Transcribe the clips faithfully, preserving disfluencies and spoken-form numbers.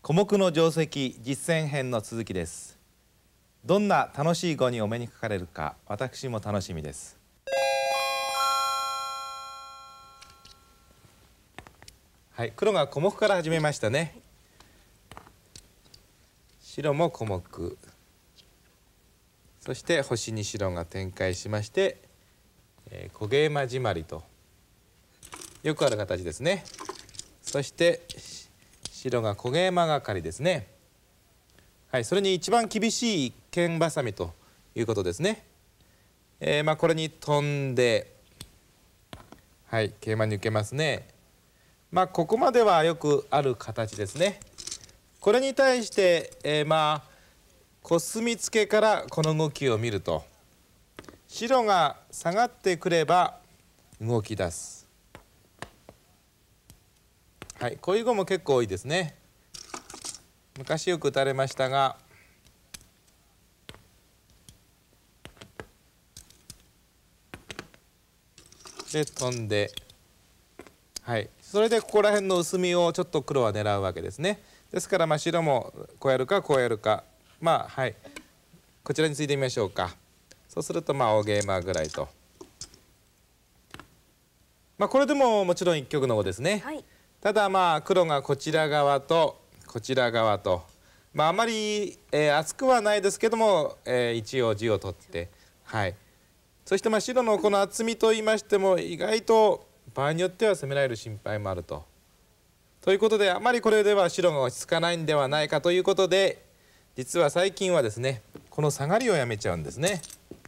小目の定石実践編の続きです。どんな楽しい碁にお目にかかれるか、私も楽しみです。はい、黒が小目から始めましたね。白も小目、そして星に白が展開しまして、えー、小ゲイマ締まりとよくある形ですね。そして白が小ゲイマがかりですね。はい、それに一番厳しい剣ばさみということですね。えー、まあこれに飛んで、はい、桂馬に受けますね。まあここまではよくある形ですね。これに対して、えー、まあコスミツケからこの動きを見ると、白が下がってくれば動き出す。はい、こういう碁も結構多いですね。昔よく打たれましたが、で飛んで、はい、それでここら辺の薄みをちょっと黒は狙うわけですね。ですからまあ白もこうやるかこうやるか、まあはい、こちらについてみましょうか。そうするとまあ大ゲイマぐらいと、まあこれでももちろん一局の碁ですね。はい、ただまあ黒がこちら側とこちら側と、まああまり、えー、厚くはないですけども、えー、一応地を取って、はい、そしてまあ白のこの厚みといいましても意外と場合によっては攻められる心配もあると。ということであまりこれでは白が落ち着かないんではないかということで、実は最近はですねこの下がりをやめちゃうんですね。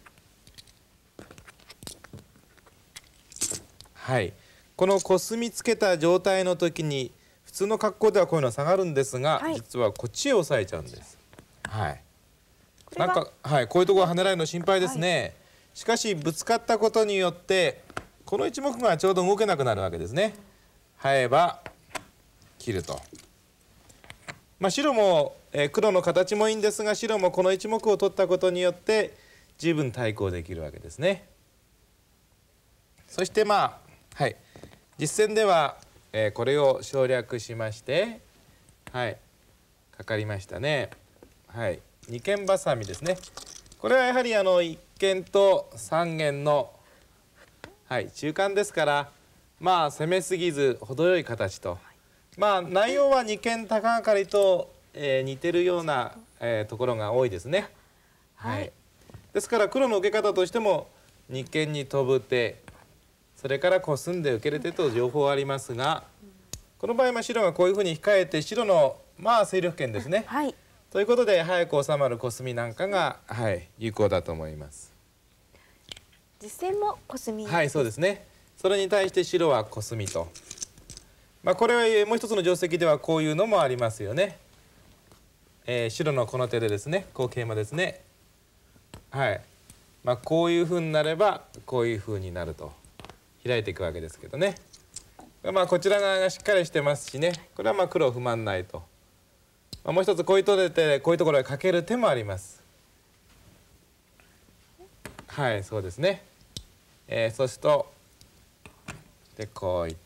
はい、このコスミつけた状態の時に普通の格好ではこういうのは下がるんですが、はい、実はこっちへ押さえちゃうんです。はい、なんか、はい、こういうところは跳ねられるの心配ですね。はい、しかしぶつかったことによってこの一目がちょうど動けなくなるわけですね。生えば切ると。まあ白も、えー、黒の形もいいんですが、白もこの一目を取ったことによって十分対抗できるわけですね。そしてまあはい、実戦では、えー、これを省略しまして、はい、かかりましたね。はい、二間ばさみですね。これはやはりあの一間と三間の、はい、中間ですから、まあ攻めすぎず程よい形と、まあ内容は二間高がかりと、えー、似てるような、えー、ところが多いですね。はい、ですから黒の受け方としても二間に飛ぶ手、それからコスんで受ける手と情報ありますが、この場合は白がこういうふうに控えて白のまあ勢力圏ですね。はい、ということで早く収まるコスミなんかが、はい、有効だと思います。 実戦もコスミ。 はい、そうですね。それに対して白はコスミと、まあこれはもう一つの定石ではこういうのもありますよね。えー、白のこの手でですね、こう桂馬ですね。はい、まあこういうふうになればこういうふうになると開いていくわけですけどね。まあこちら側がしっかりしてますしね、これはまあ黒不満ないと。まあ、もう一つこういうところでこういうところへかける手もあります。はい、そうですね。えー、そうするとでこういって、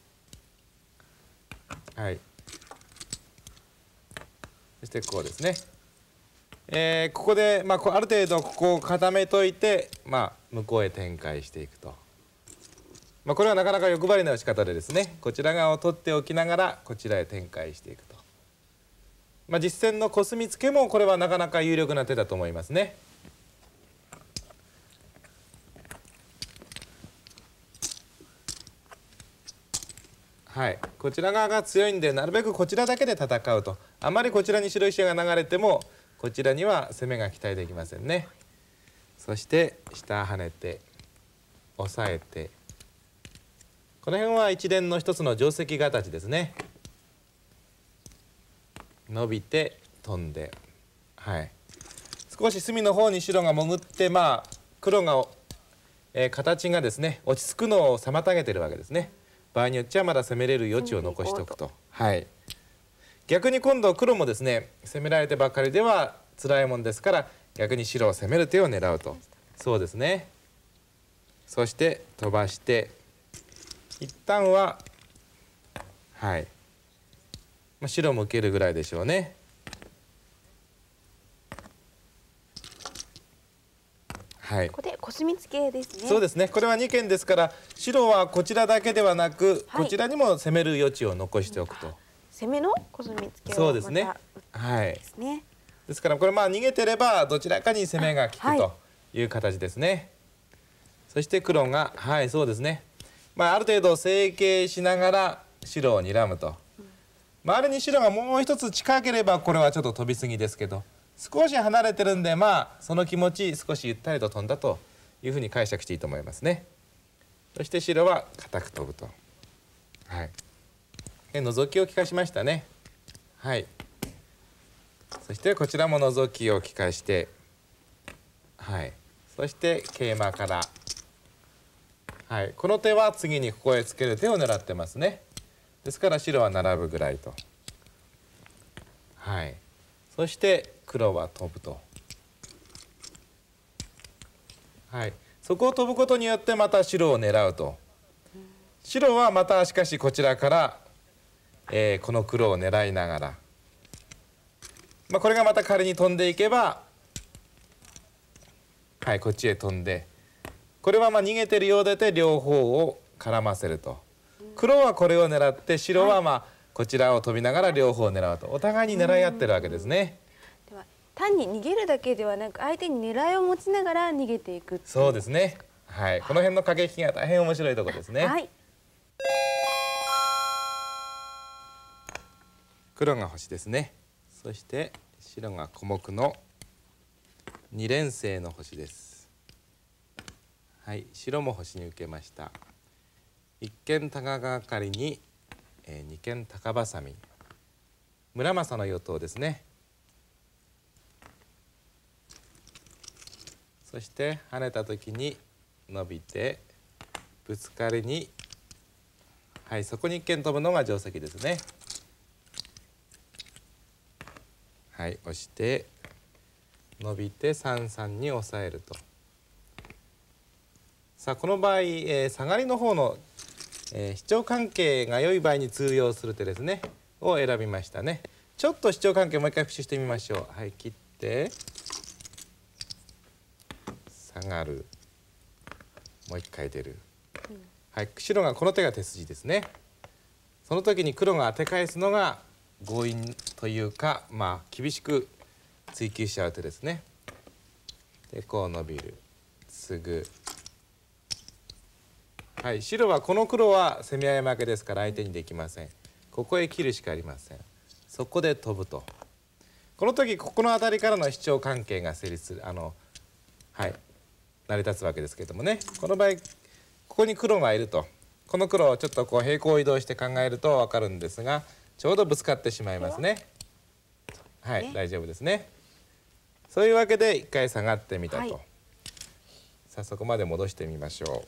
はい、そしてこうですね。えー、ここで、まあ、ある程度ここを固めといて、まあ、向こうへ展開していくと。まあ、これはなかなか欲張りな打ち方でですね、こちら側を取っておきながらこちらへ展開していくと。まあ、実戦のコスミツケもこれはなかなか有力な手だと思いますね。はい、こちら側が強いんでなるべくこちらだけで戦うと。あまりこちらに白石が流れてもこちらには攻めが期待できませんね。そして下跳ねて押さえて、この辺は一連の一つの定石形ですね。伸びて飛んで、はい、少し隅の方に白が潜って、まあ黒が、えー、形がですね落ち着くのを妨げてるわけですね。場合によっちゃまだ攻めれる余地を残しておくと。はい、逆に今度黒もですね攻められてばかりでは辛いもんですから、逆に白を攻める手を狙うと。そうですね。そして飛ばして一旦は、はい、 まあ、白も受けるぐらいでしょうね。はい、 ここでコスミツケですね。 そうですね。これはにけんですから、白はこちらだけではなく、はい、こちらにも攻める余地を残しておくと。うん、 攻めのコスミツケをそうですね。 またはい。 ですね。 ですからこれまあ逃げてればどちらかに攻めが効くという形ですね。はい、そして黒がはいそうですね。まあある程度整形しながら白を睨むと。うん、周りに白がもう一つ近ければこれはちょっと飛びすぎですけど。少し離れてるんで、まあその気持ち少しゆったりと飛んだというふうに解釈していいと思いますね。そして白は固く飛ぶと。はい。で覗きを利かしましたね。はい。そしてこちらも覗きを利かして、はい。そして桂馬から、はい。この手は次にここへつける手を狙ってますね。ですから白は並ぶぐらいと。はい。そして黒は飛ぶと。はい、そこを飛ぶことによってまた白を狙うと。白はまたしかしこちらから、えー、この黒を狙いながら、まあ、これがまた仮に飛んでいけば、はい、こっちへ飛んで、これはまあ逃げてるようでて両方を絡ませると。黒はこれを狙って白はまあこちらを飛びながら両方を狙うと。お互いに狙い合ってるわけですね。 単に逃げるだけではなく相手に狙いを持ちながら逃げていくっていう。 そうですね。はい、この辺の駆け引きが大変面白いところですね。はい、黒が星ですね。そして白が小目のに連星の星です。はい、白も星に受けました。一見高がかりに、えー、二見高ばさみ。村正の与党ですね。そして跳ねた時に伸びてぶつかりに、はい、そこに一見飛ぶのが定石ですね。はい、押して伸びて三三に抑えると。さあこの場合、えー、下がりの方の、えー、視聴関係が良い場合に通用する手ですねを選びましたね。ちょっと視聴関係もう一回復習してみましょう。はい、切って下がる、もう一回出る、うん、はい、白がこの手が手筋ですね。その時に黒が当て返すのが強引というか、まあ厳しく追求しちゃう手ですね。でこう伸びる、継ぐ、はい、白はこの黒は攻め合い負けですから相手にできません。ここへ切るしかありません。そこで飛ぶと。この時ここの辺りからの視聴関係が成立する、あのはい成り立つわけですけれどもね。この場合ここに黒がいると、この黒をちょっとこう平行移動して考えると分かるんですが、ちょうどぶつかってしまいますね。はい、大丈夫ですね。そういうわけで一回下がってみたと。はい、さあそこまで戻してみましょう。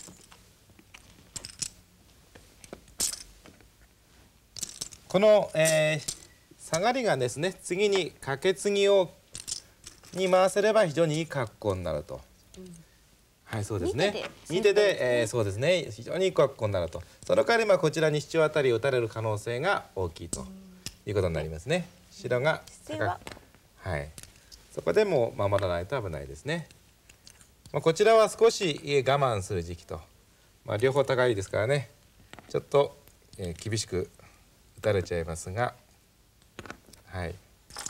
この、えー、下がりがですね、次にカケツギをに回せれば非常にいい格好になると。うん、はい、そうですね。に手で、えー、そうですね、非常にいい格好になると。その代わりまあこちらにシチョウあたりを打たれる可能性が大きいということになりますね。白が高く、はい、そこでもう守らないと危ないですね。まあ、こちらは少し我慢する時期と、まあ、両方高いですからね、ちょっと、えー、厳しく打たれちゃいますが、はい。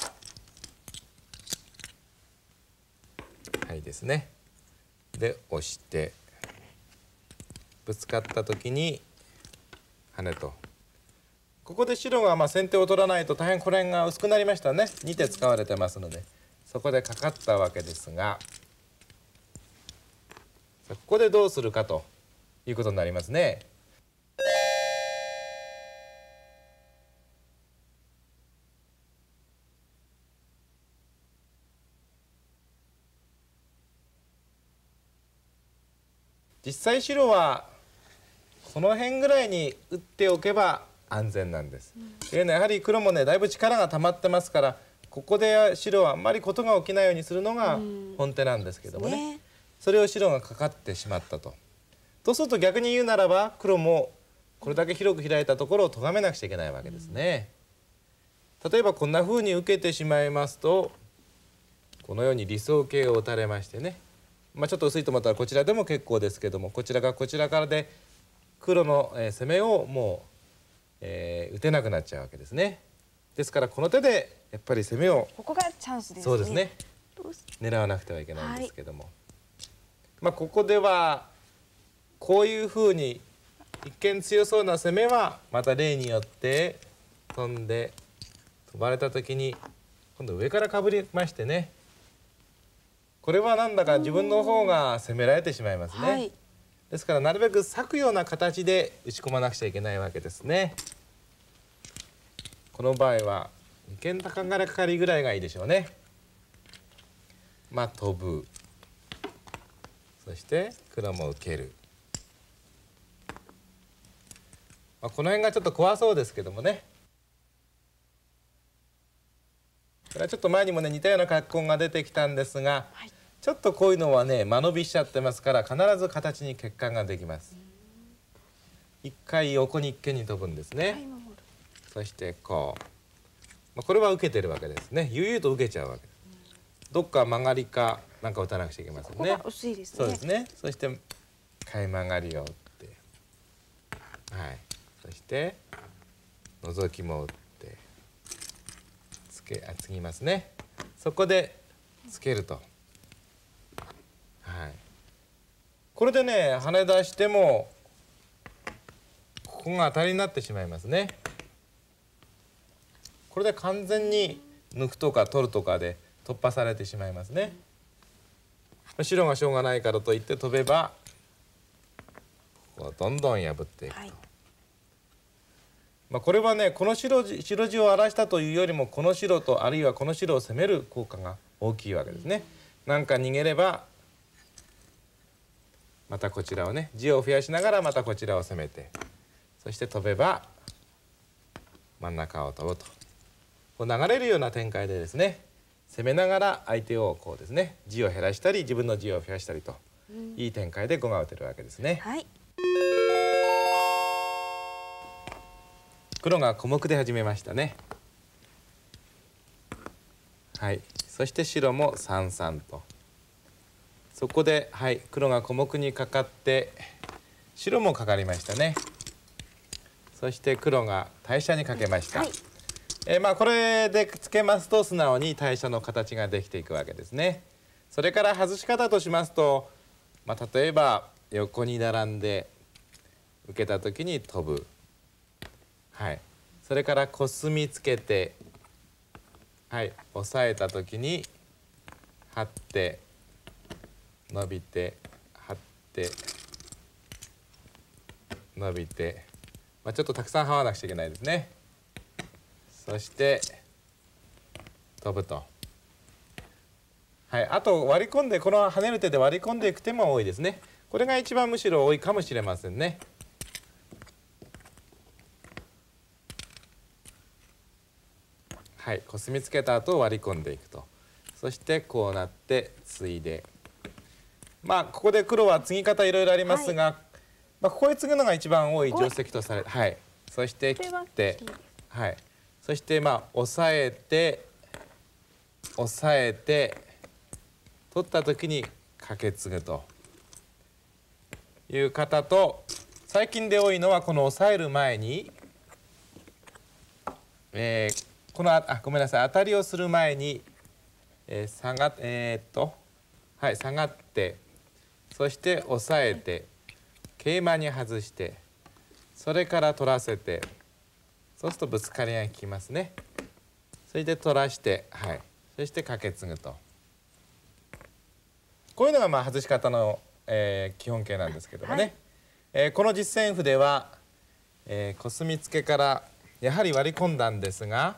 はいですね。で押してぶつかった時に跳ねと。ここで白がまあ先手を取らないと大変これが薄くなりましたね。に手使われてますので、そこでかかったわけですが、ここでどうするかということになりますね。実際白はこの辺ぐらいに打っておけば安全なんです。というのはやはり黒もねだいぶ力が溜まってますから、ここで白はあんまりことが起きないようにするのが本手なんですけどもね、ね、それを白がかかってしまったと。とすると逆に言うならば黒もこれだけ広く開いたところを咎めなくちゃいけないわけですね。 例えばこんな風に受けてしまいますとこのように理想形を打たれましてね、まあ、ちょっと薄いと思ったらこちらでも結構ですけども、こちらがこちらからで黒の攻めをもう、えー、打てなくなっちゃうわけですね。ですからこの手でやっぱり攻めをここがチャンスですね。 そうですね、狙わなくてはいけないんですけども、はい、まあここではこういうふうに一見強そうな攻めはまた例によって飛んで飛ばれた時に今度上からかぶりましてね、これはなんだか自分の方が攻められてしまいますね、はい、ですからなるべく裂くような形で打ち込まなくちゃいけないわけですね。この場合は二間高がかりぐらいがいいでしょうね。まあ飛ぶ、そして黒も受ける、まあ、この辺がちょっと怖そうですけどもね。これはちょっと前にもね似たような格好が出てきたんですが、はい、ちょっとこういうのはね間延びしちゃってますから必ず形に欠陥ができます。一回横に一間に飛ぶんですね。そしてこう、まあ、これは受けてるわけですね。悠々と受けちゃうわけです。どっか曲がりかなんか打たなくちゃいけませんね。 ここが薄いですね。 そうですね。そして買い曲がりを打って、はい。そして覗きも打って、つけあ継ぎますね。そこでつけると、はい。これでね跳ね出してもここが当たりになってしまいますね。これで完全に抜くとか取るとかで突破されてしまいますね。白がしょうがないからといって飛べばここをどんどん破っていくと、はい、まあこれはねこの白地、白地を荒らしたというよりもこの白とあるいはこの白を攻める効果が大きいわけですね。なんか逃げればまたこちらをね地を増やしながらまたこちらを攻めて、そして飛べば真ん中を飛ぶと、こう流れるような展開でですね攻めながら相手をこうですね地を減らしたり自分の地を増やしたりと、うん、いい展開で碁が打てるわけですね。はい、黒が小目で始めましたね。はい、そして白も三々と、そこで、はい、黒が小目にかかって白もかかりましたね。そして黒が大射にかけました。はい、えー、まあこれでつけますと素直に大射の形ができていくわけですね。それから外し方としますと、まあ、例えば横に並んで受けた時に飛ぶ、はい、それからコスミつけて、はい、押さえた時に張って伸びて張って伸びて、まあ、ちょっとたくさん這わなくちゃいけないですね。そして飛ぶと、はい、あと割り込んでこの跳ねる手で割り込んでいく手も多いですね。これが一番むしろ多いかもしれませんね。はい、コスミつけた後割り込んでいくと、そしてこうなって継いで、まあここで黒は継ぎ方いろいろありますが、はい、まあここへ継ぐのが一番多い定石とされ、はい、そして切って、はい、そしてまあ押さえて押さえて取った時にかけ継ぐという方と、最近で多いのはこの押さえる前に、えー、このあごめんなさい当たりをする前に、えー、下がえー、っとはい下がって、そして押さえて桂馬に外して、それから取らせて、そうするとぶつかりが効きますね。それで取らして、はい、そしてかけ継ぐと、こういうのがまあ外し方の、えー、基本形なんですけどもね、はい、えー、この実戦譜では、えー、コスミつけからやはり割り込んだんですが、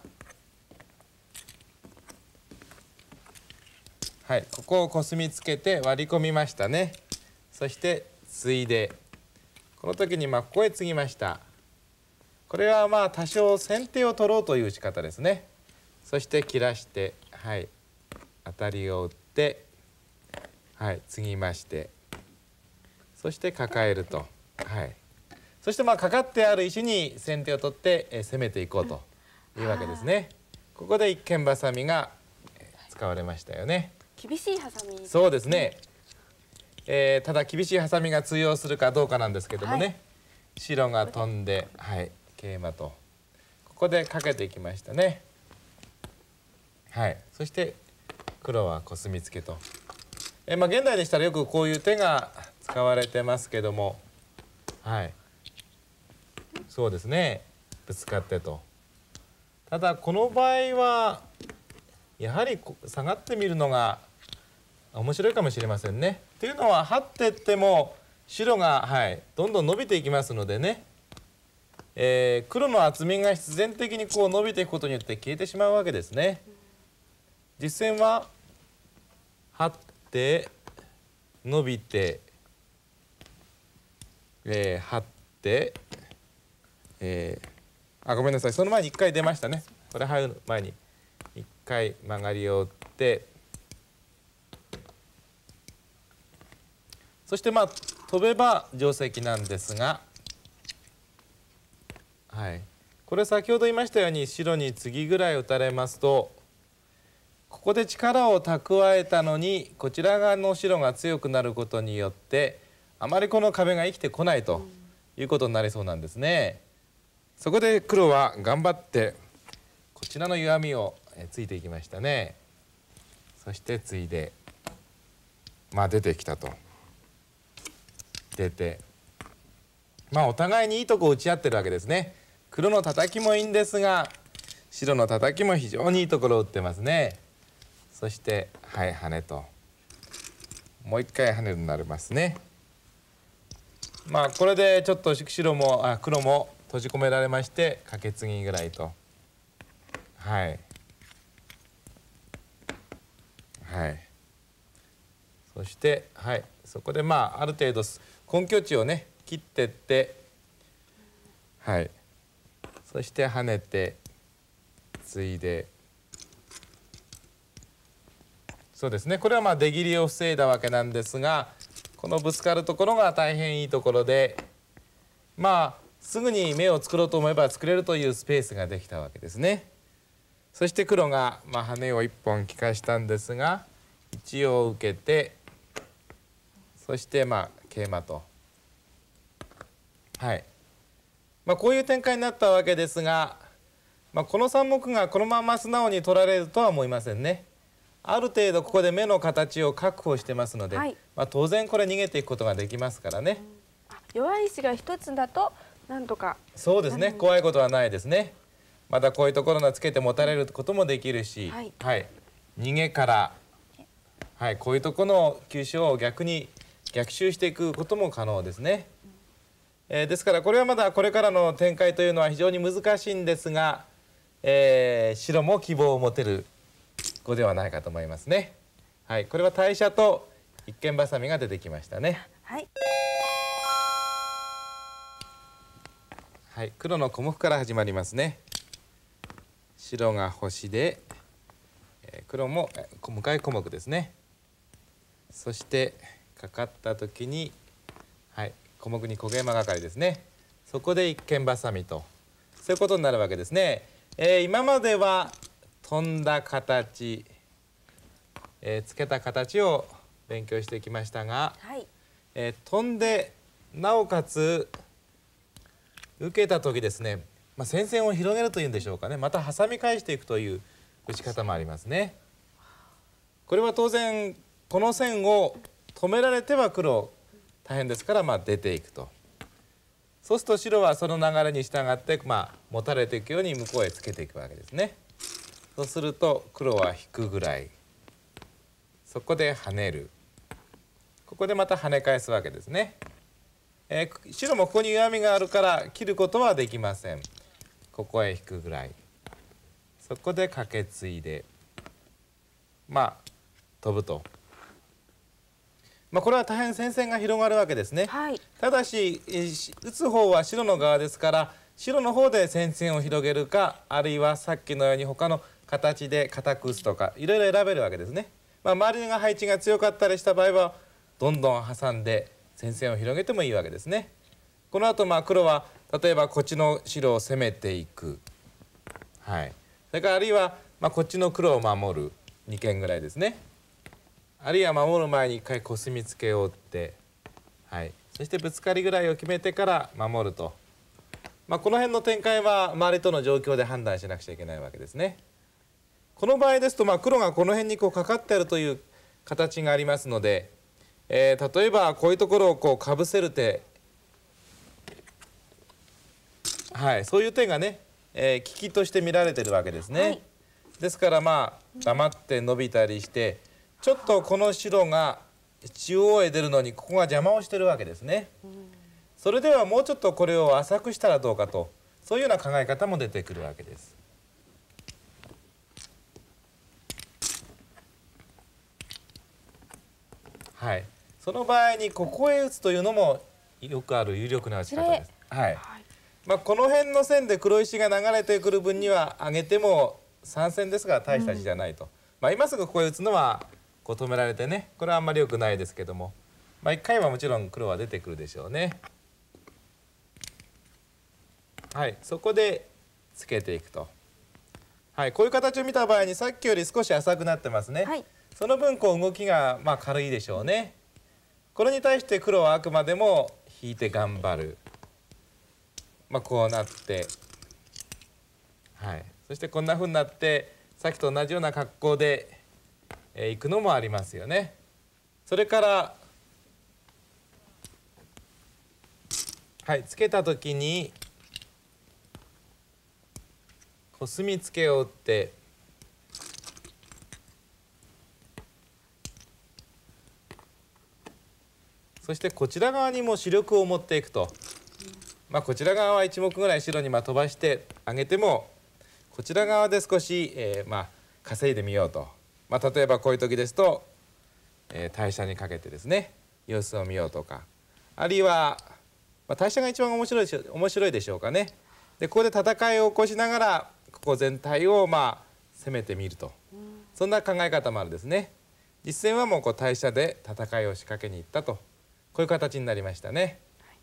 はい、ここをコスミつけて割り込みましたね。そして継いで、この時にまあここへ継ぎました。これはまあ多少先手を取ろうという打ち方ですね。そして切らして、はい、当たりを打って、はい、継ぎまして、そして抱えると、はい、そしてまあかかってある石に先手を取って、え攻めていこうというわけですね。 ここで一間バサミが使われましたよね。 厳しいハサミ。 そうですね、えー、ただ厳しいハサミが通用するかどうかなんですけどもね、はい、白が飛んで、はい、桂馬とここでかけていきましたね。はい、そして黒はコスミツケと、えー、まあ現代でしたらよくこういう手が使われてますけども、はい、そうですね、ぶつかってと。ただこの場合はやはり下がってみるのが面白いかもしれませんね。というのは張っていっても白が、はい、どんどん伸びていきますのでね、えー、黒の厚みが必然的にこう伸びていくことによって消えてしまうわけですね。実戦は張って伸びて、えー、張って、えー、あごめんなさい、その前にいっかい出ましたね。これ入る前にいっかい曲がりを打って、そしてまあ飛べば定石なんですが、はい、これ先ほど言いましたように白に次ぐらい打たれますと、ここで力を蓄えたのにこちら側の白が強くなることによってあまりこの壁が生きてこないということになりそうなんですね。そこで黒は頑張ってこちらの弱みをついていきましたね。そしてついでまあ出てきたと。出てまあお互いにいいとこ打ち合ってるわけですね。黒の叩きもいいんですが白の叩きも非常にいいところを打ってますね。そしてはい跳ねともう一回跳ねになりますね。まあこれでちょっと白もあ黒も閉じ込められましてカケツギぐらいと、はいはいそしてはいそこでまあある程度根拠地をね切ってって、はい、そして跳ねてついで、そうですね、これはまあ出切りを防いだわけなんですが、このぶつかるところが大変いいところで、まあすぐに眼を作ろうと思えば作れるというスペースができたわけですね。そして黒がまあ羽を一本利かしたんですが一応受けて、そしてまあ桂馬と、はいまあ、こういう展開になったわけですが、まあ、このさん目がこのまま素直に取られるとは思いませんね。ある程度ここで目の形を確保してますので、はい、まあ当然これ逃げていくことができますからね。 弱い石が一つだとなんとか、 そうですね、怖いことはないですね。またこういうところのつけて持たれることもできるし、はい、はい、逃げから、はい、こういうところの急所を逆に逆襲していくことも可能ですね。えー、ですからこれはまだこれからの展開というのは非常に難しいんですが、えー、白も希望を持てる碁ではないかと思いますね。はい、これは大射と一間バサミが出てきましたね。はい。はい、黒の小目から始まりますね。白が星で、えー、黒も向かい小目ですね。そしてかかった時に、はい、小目に小桂馬がかりですね。そこで一間バサミと、そういうことになるわけですね。えー、今までは飛んだ形、えー、つけた形を勉強してきましたが、はい、えー、飛んでなおかつ受けた時ですね、まあ、戦線を広げるというんでしょうかね、また挟み返していくという打ち方もありますね。これは当然この線を止められては黒大変ですから、まあ出ていくと。そうすると白はその流れに従って、まあ、持たれていくように向こうへつけていくわけですね。そうすると黒は引くぐらい、そこで跳ねる、ここでまた跳ね返すわけですね。えー、白もここに弱みがあるから切ることはできません。ここへ引くぐらい、そこでカケツイでまあ飛ぶと。まあこれは大変戦線が広がるわけですね。はい、ただし打つ方は白の側ですから、白の方で戦線を広げるか、あるいはさっきのように他の形で固く打つとか、いろいろ選べるわけですね。まあ、周りが配置が強かったりした場合はどんどん挟んで戦線を広げてもいいわけですね。この後まあ黒は例えばこっちの白を攻めていく、はい、それからあるいはまあ、こっちの黒を守るに軒ぐらいですね。あるいは守る前に一回コスミツケを打って、はい、そしてぶつかりぐらいを決めてから守ると、まあ、この辺の展開は周りとの状況で判断しなくちゃいけないわけですね。この場合ですと、まあ、黒がこの辺にこうかかってあるという形がありますので、えー、例えばこういうところをこうかぶせる手、はい、そういう手がね、えー、利きとして見られてるわけですね。はい、ですからまあ黙って伸びたりして、ちょっとこの白が中央へ出るのにここが邪魔をしてるわけですね。それではもうちょっとこれを浅くしたらどうかと、そういうような考え方も出てくるわけです。はい、その場合にここへ打つというのもよくある有力な打ち方です。はい、まあ、この辺の線で黒石が流れてくる分には上げてもさん線ですが大した字じゃないと、うん、まあ、今すぐここへ打つのはこう止められてね、これはあんまり良くないですけども、まあ、いっかいはもちろん黒は出てくるでしょうね。はい、そこでつけていくと、はい、こういう形を見た場合にさっきより少し浅くなってますね。はい、その分こう動きがまあ軽いでしょうね。これに対して黒はあくまでも引いて頑張る、まあ、こうなって、はい、そしてこんなふうになってさっきと同じような格好でえー、いくのもありますよね。それからはいつけた時にコスミツケを打って、そしてこちら側にも主力を持っていくと、まあ、こちら側はいち目ぐらい白にまあ飛ばしてあげても、こちら側で少し、えー、まあ稼いでみようと。まあ、例えばこういう時ですと、えー、大射にかけてですね様子を見ようとか、あるいは、まあ、大射が一番面白いし面白いでしょうかね。でここで戦いを起こしながらここ全体をまあ攻めてみると、うん、そんな考え方もあるですね。実戦はもうこう大射で戦いを仕掛けに行ったと、こういう形になりましたね。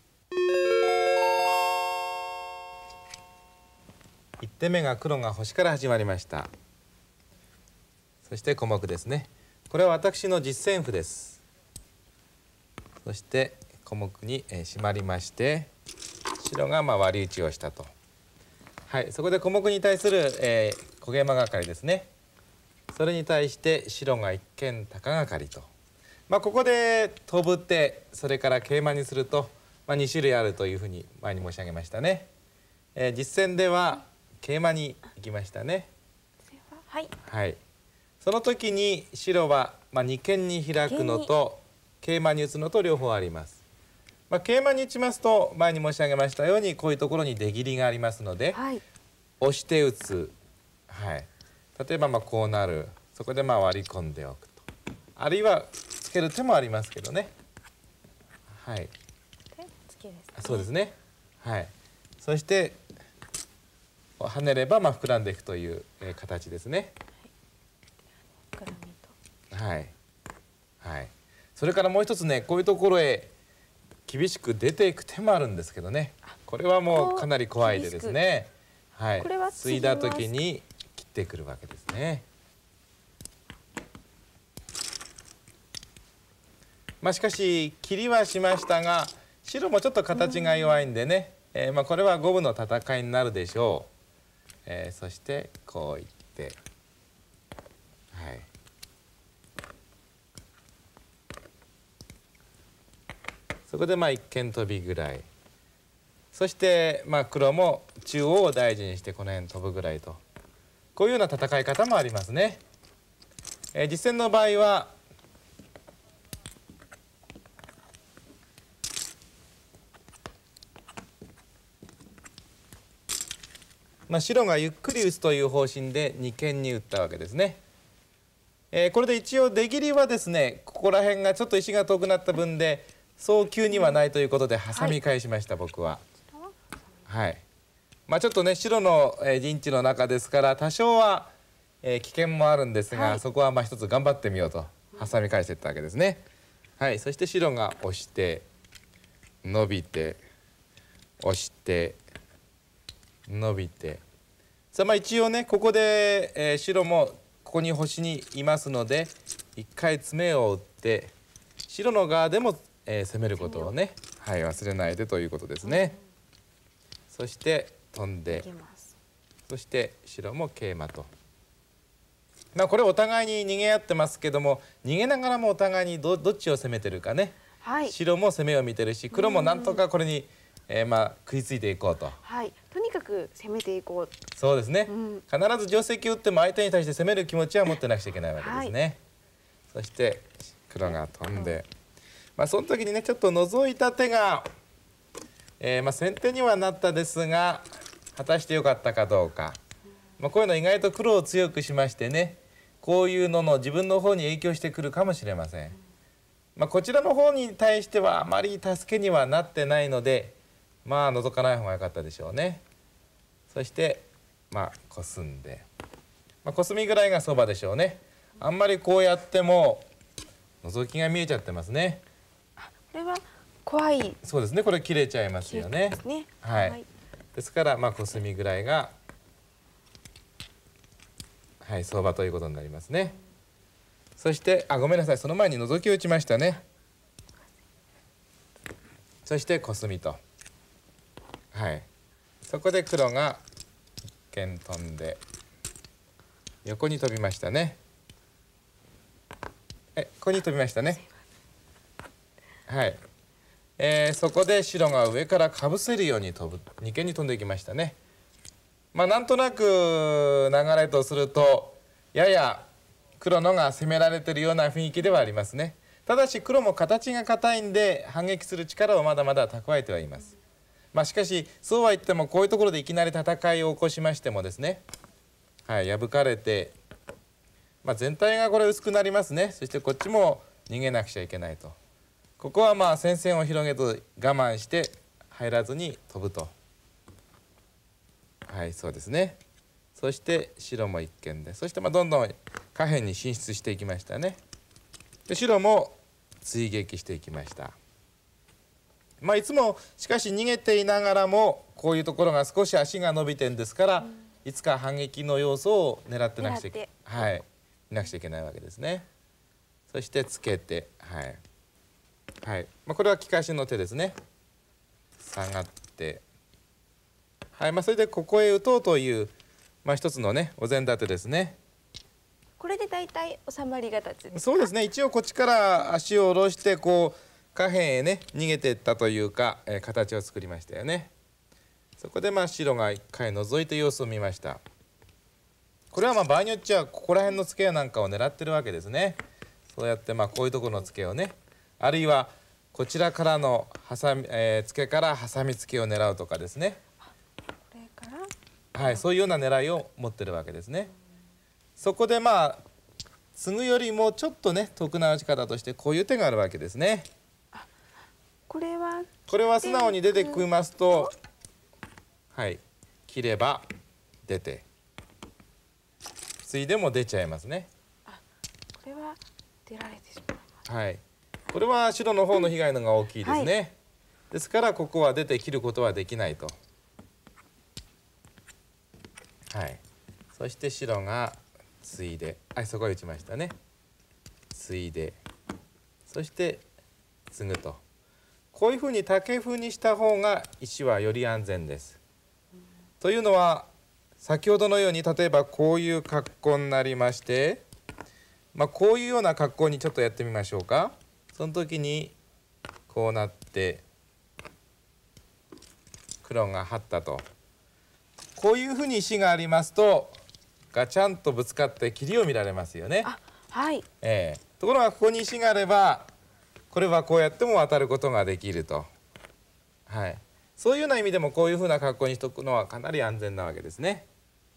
いってんめが黒が星から始まりました。そして小目ですね。これは私の実戦譜です。そして小目に締まりまして、白がまあ割り打ちをしたと。はい、そこで小目に対する、えー、小ゲイマがかりですね。それに対して白が一見高がかりと。まあ、ここで飛ぶ手、それから桂馬にすると、まあ、に種類あるというふうに前に申し上げましたね。えー、実戦では桂馬に行きましたね。はい。はい。その時に白はまあ二間に開くのと桂馬に打つのと両方あります。まあ、桂馬に打ちますと前に申し上げましたようにこういうところに出切りがありますので、はい、押して打つ、はい、例えばまあこうなる、そこでまあ割り込んでおくと、あるいはつける手もありますけどね。はい。そうですね。はい。そして跳ねればまあ膨らんでいくという、えー、形ですね。はい、はい、それからもう一つね、こういうところへ厳しく出ていく手もあるんですけどね、これはもうかなり怖い手ですね。はい、継いだ時に切ってくるわけですね。まあしかし切りはしましたが、白もちょっと形が弱いんでね、えー、まあこれは五分の戦いになるでしょう。えー、そしてこういって、はい。そこでまあ一間飛びぐらい、そしてまあ黒も中央を大事にしてこの辺飛ぶぐらいと、こういうような戦い方もありますね。えー、実戦の場合はまあ白がゆっくり打つという方針で二間に打ったわけですね。えー、これで一応出切りはですね、ここら辺がちょっと石が遠くなった分で早急にはないということで挟み返しました、はい、僕は。はい。まあちょっとね白の陣地の中ですから多少は、えー、危険もあるんですが、はい、そこはまあ一つ頑張ってみようと挟み返していったわけですね。はい。そして白が押して伸びて押して伸びて、 さあまあ一応ねここで、えー、白もここに星にいますので一回詰めを打って白の側でも、えー、攻めることをね、はい、忘れないでということですね。うん、そして飛んでそして白も桂馬と。まあこれお互いに逃げ合ってますけども逃げながらもお互いに ど, どっちを攻めてるかね、はい、白も攻めを見てるし黒もなんとかこれに、えー、まあ食いついていこうと、 はい、とにかく攻めていこう。 そうですね、うん、必ず定石を打っても相手に対して攻める気持ちは持ってなくちゃいけないわけですね。はい、そして黒が飛んで、うん、まあその時にねちょっと覗いた手が、えー、まあ先手にはなったですが果たしてよかったかどうか、まあ、こういうの意外と黒を強くしましてねこういうのの自分の方に影響してくるかもしれません。まあ、こちらの方に対してはあまり助けにはなってないのでまあ覗かない方が良かったでしょうね。そしてまあコスんで、まあ、コスミぐらいがそばでしょうね。あんまりこうやっても覗きが見えちゃってますね。 これは怖い。 そうですねこれ切れちゃいますよね。 ね、 はい、はい、ですからまあコスミぐらいがはい相場ということになりますね。そしてあごめんなさいその前に覗きを打ちましたね。そしてコスミと、はい、そこで黒が一見飛んで横に飛びましたね。えここに飛びましたね。はい、えー、そこで白が上からかぶせるように飛ぶ二間に飛んでいきましたね。まあなんとなく流れとするとやや黒のが攻められているような雰囲気ではありますね。ただし黒も形が硬いんで反撃する力をまだまだ蓄えてはいます。まあしかしそうは言ってもこういうところでいきなり戦いを起こしましてもですね、はい、破かれて、まあ、全体がこれ薄くなりますね。そしてこっちも逃げなくちゃいけないと。ここはまあ戦線を広げず我慢して入らずに飛ぶと。はいそうですね。そして白も一間でそしてまあどんどん下辺に進出していきましたね。で白も追撃していきました。まあいつもしかし逃げていながらもこういうところが少し足が伸びてんですから、うん、いつか反撃の要素を狙ってなくちゃいけない、はい、なくちゃいけないわけですね。そしてつけてはい、はいまあ、これは利かしの手ですね。下がってはいまあそれでここへ打とうというまあ一つのねお膳立てですね。 これでだいたい収まりが立つですか？ そうですね一応こっちから足を下ろしてこう下辺へね逃げていったというか、えー、形を作りましたよね。そこでまあ白が一回覗いて様子を見ました。これはまあ場合によっちゃここら辺のツケやなんかを狙ってるわけですね。そうやってまあこういうところのツケをねあるいはこちらからのハサミ、えー、ツケからハサミツケを狙うとかですね。 これからはいそういうような狙いを持ってるわけですね。そこでまあ継ぐよりもちょっとね得な打ち方としてこういう手があるわけですね。 これはこれは素直に出てきますとはい切れば出て継いでも出ちゃいますね。 あこれは出られてしまいます。 はいこれは白の方の被害のが大きいですね。はい、ですからここは出て切ることはできないと。はいそして白が継いではいそこへ打ちましたね。継いでそして継ぐとこういうふうに竹風にした方が石はより安全です。というのは先ほどのように例えばこういう格好になりまして、まあ、こういうような格好にちょっとやってみましょうか。その時にこうなって黒が張ったとこういうふうに石がありますとガチャンとぶつかって切りを見られますよね。 あ、はいえー、ところがここに石があればこれはこうやっても渡ることができると、はい、そういうような意味でもこういうふうな格好にしておくのはかなり安全なわけですね。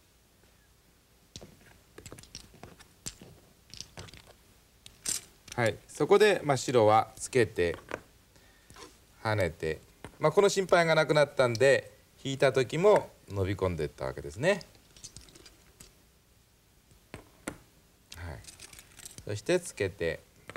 はい、そこで、まあ、白はつけて跳ねて、まあ、この心配がなくなったんで引いた時も伸び込んでいったわけですね。はい、そしてつけて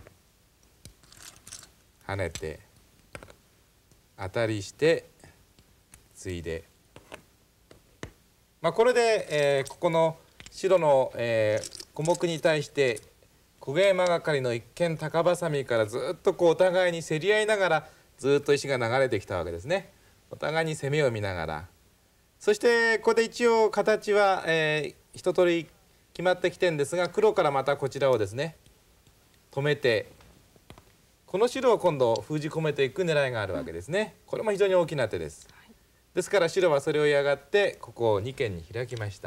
跳ねて当たりして継いで、 まあ、これで、えー、ここの白の、えー、小目に対して小ゲイマガカリの一見高バサミからずっとこうお互いに競り合いながらずっと石が流れてきたわけですね。お互いに攻めを見ながら、そしてここで一応形は、えー、一通り決まってきてるんですが、黒からまたこちらをですね止めて、この白を今度封じ込めていく狙いがあるわけですね。これも非常に大きな手です。ですから白はそれを嫌がってここをにけんに開きました。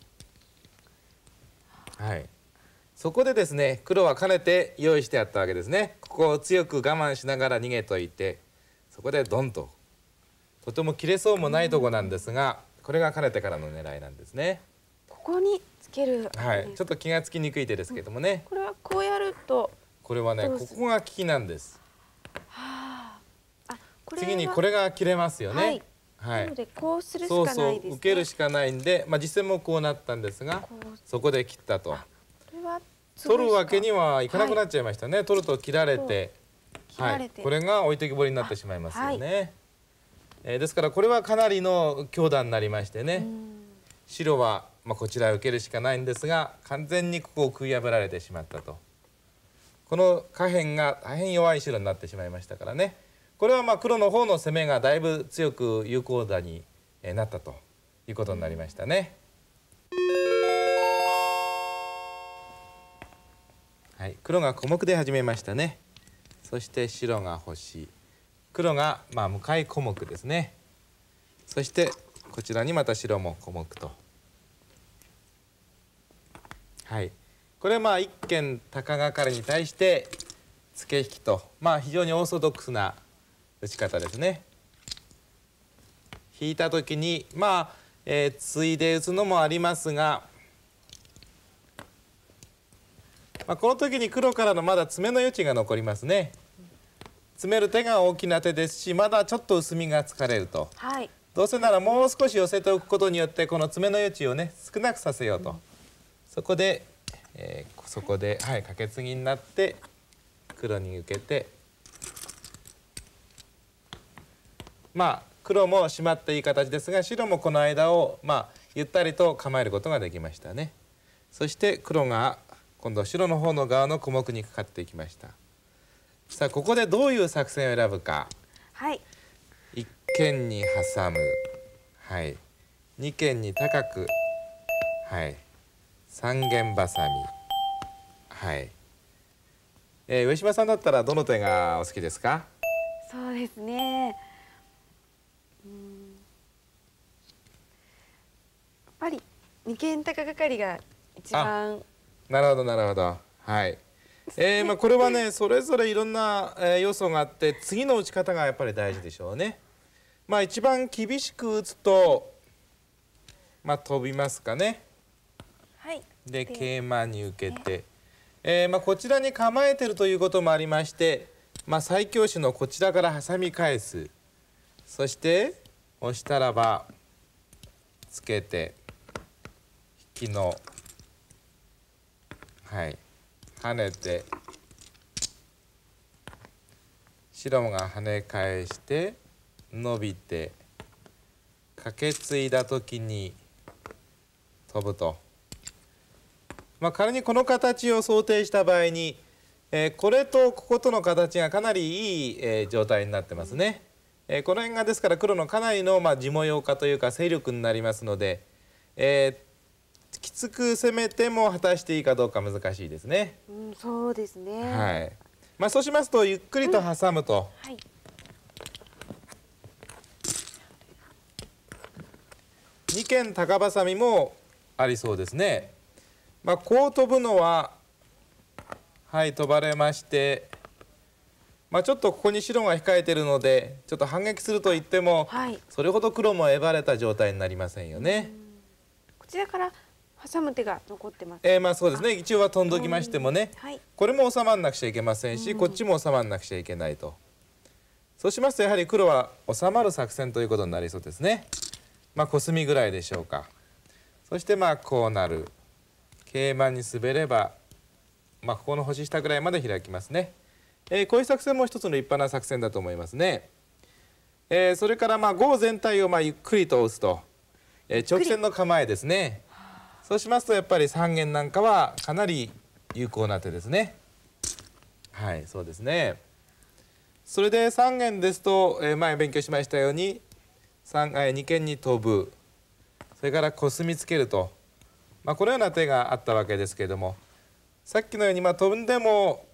はい、そこでですね黒はかねて用意してあったわけですね。ここを強く我慢しながら逃げといて、そこでドンととても切れそうもないとこなんですが、これがかねてからの狙いなんですね。 ここにつける。 はい、ちょっと気がつきにくい手ですけどもね、 これはこうやると、 これはねここが利きなんです。 はあ、あ、これは次にこれが切れますよね。はいはい、なのでこうするしそうかないですね。 そう、受けるしかないんで、まあ、実戦もこうなったんですが、そこで切ったと。取るわけにはいかなくなっちゃいましたね。はい、取ると切られて、はい、これが置いてきぼりになってしまいますよね。はい、えー、ですからこれはかなりの強打になりましてね、白は、まあ、こちらを受けるしかないんですが、完全にここを食い破られてしまったと。この下辺が大変弱い白になってしまいましたからね。これはまあ黒の方の攻めがだいぶ強く有効打になったということになりましたね。はい、黒が小目で始めましたね。そして白が星、黒がまあ向かい小目ですね。そしてこちらにまた白も小目と。はい、これはまあ一間高がかりに対して付け引きと、まあ非常にオーソドックスな打ち方ですね。引いた時にまあ、えー、ついで打つのもありますが、まあ、この時に黒からのまだ詰めの余地が残りますね。詰める手が大きな手ですし、まだちょっと薄みが疲れると、はい、どうせならもう少し寄せておくことによってこの詰めの余地をね少なくさせようと、うん、そこで、えー、そこで、はい、カケツギになって黒に受けて、まあ黒も締まっていい形ですが、白もこの間をまあゆったりと構えることができましたね。そして黒が今度白の方の側の小目にかかっていきました。さあここでどういう作戦を選ぶか。はい、一間に挟む、はい、二間に高く、はい、三間バサミ、はい、えー、上島さんだったらどの手がお好きですか？ そうですね、うん、やっぱり二間高がかりが一番。 なるほどなるほど、はい。えー、まあこれはねそれぞれいろんな、えー、要素があって次の打ち方がやっぱり大事でしょうね。まあ一番厳しく打つとまあ飛びますかね。はい。で桂馬に受けて、えー、まあこちらに構えてるということもありまして、まあ最強手のこちらから挟み返す。そして押したらばつけて引きの、はい、跳ねて白が跳ね返して伸びてかけ継いだ時に飛ぶと。まあ仮にこの形を想定した場合に、えー、これとこことの形がかなりいい、えー、状態になってますね。えー、この辺がですから黒のかなりの、まあ、地模様化というか勢力になりますので、えーきつく攻めても果たしていいかどうか難しいですね。 うん、そうですね。 はい。まあそうしますとゆっくりと挟むと、うん、はい、二間高バサミもありそうですね。まあこう飛ぶのははい飛ばれまして、まあちょっとここに白が控えてるのでちょっと反撃すると言っても、はい、それほど黒もえばれた状態になりませんよね。 こちらから挟む手が残ってます。 えー、まあそうですね。一応は飛んどきましてもね、はい、これも収まらなくちゃいけませんし、こっちも収まらなくちゃいけないと。そうしますとやはり黒は収まる作戦ということになりそうですね。まあコスミぐらいでしょうか。そしてまあこうなる。桂馬に滑れば、まあここの星下ぐらいまで開きますね。えー、こういう作戦も一つの立派な作戦だと思いますね。えー、それからまあ碁全体をまあゆっくりと押すと。 えー、直線の構えですね。そうしますとやっぱり三間なんかはかなり有効な手ですね。はい、そうですね。それで三間ですと、えー、前勉強しましたように三、えー、二間に飛ぶ、それからコスミつけると、まあ、このような手があったわけですけれども、さっきのようにまあ飛んでも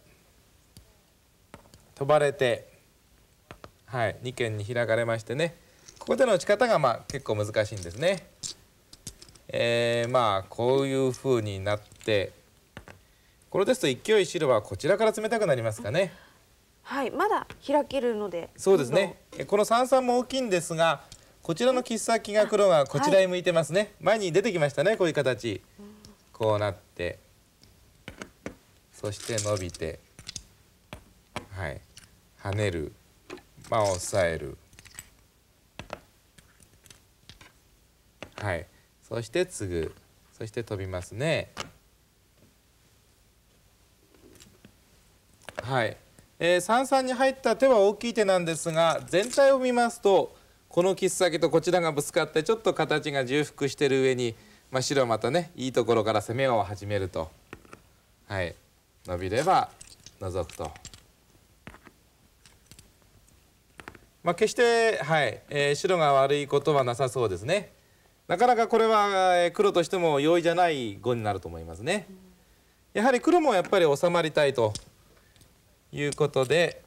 飛ばれて、はい、二間に開かれましてね、ここでの打ち方がまあ結構難しいんですね。えー、まあこういうふうになって、これですと勢い白はこちらから冷たくなりますかね。 はい、まだ開けるので。 そうですね。この三々も大きいんですが、こちらの切っ先が黒がこちらへ向いてますね。はい、前に出てきましたね、こういう形。こうなって、そして伸びて、はい、跳ねる、まあ押さえる、はい、そして継ぐ、そして飛びますね。はい、えー、三々に入った手は大きい手なんですが、全体を見ますとこの切っ先とこちらがぶつかってちょっと形が重複している上に、まあ、白はまたねいいところから攻めを始めると、はい、伸びれば除くと、まあ、決して、はいえー、白が悪いことはなさそうですね。なかなかこれは、えー、黒としても容易じゃない碁になると思いますね。やはり黒もやっぱり収まりたいということで、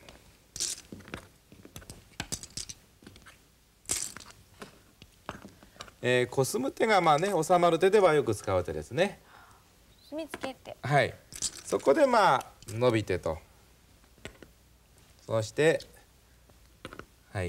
えー、コスむ手がまあね収まる手ではよく使う手ですね。 コスミつけて、 はい、そこでまあ伸びてと、そしてはい、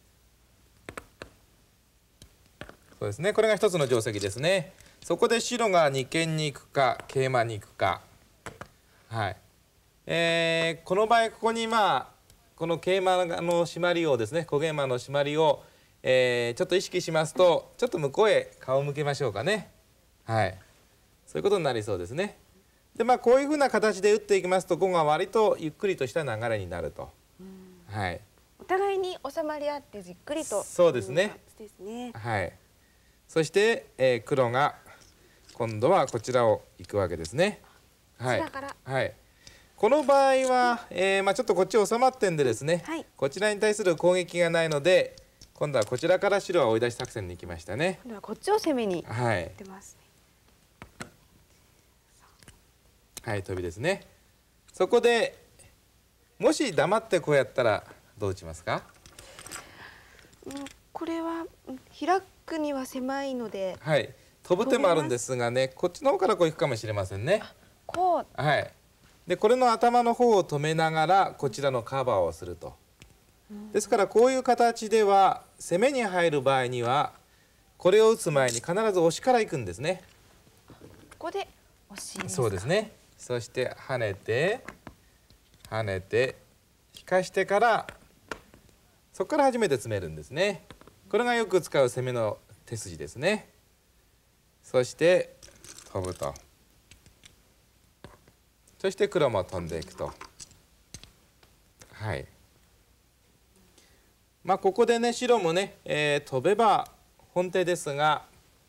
そうですね、これが一つの定石ですね。そこで白が二間に行くかケイマに行くか、はい、えー、この場合ここにまあこのケイマの締まりをですね、小ゲイマの締まりを、えー、ちょっと意識しますと、ちょっと向こうへ顔を向けましょうかね。はい、そういうことになりそうですね。でまあこういうふうな形で打っていきますと、碁が割とゆっくりとした流れになると、はい、 お互いに収まり合ってじっくりと。 そうですね。 ですね。 はい。そして、えー、黒が今度はこちらを行くわけですね。はい。はい。この場合は、えー、まあちょっとこっち収まってんでですね、はい、こちらに対する攻撃がないので、今度はこちらから白は追い出し作戦に行きましたね。 今度はこっちを攻めに出ますね。 はい、はい、飛びですね。そこでもし黙ってこうやったらどう打ちますか？ うん、これは開くには狭いので、 はい、飛ぶ手もあるんですがね、こっちの方からこう行くかもしれませんね。 こう、 はい、でこれの頭の方を止めながらこちらのカバーをすると。ですからこういう形では攻めに入る場合にはこれを打つ前に必ず押しから行くんですね。 ここで押しですか？ そうですね。そして跳ねて跳ねて引かしてから、そこから初めて詰めるんですね。これがよく使う攻めの手筋ですね。そして飛ぶと、そして黒も飛んでいくと、はい、まあここでね白もね、えー、飛べば本手ですが、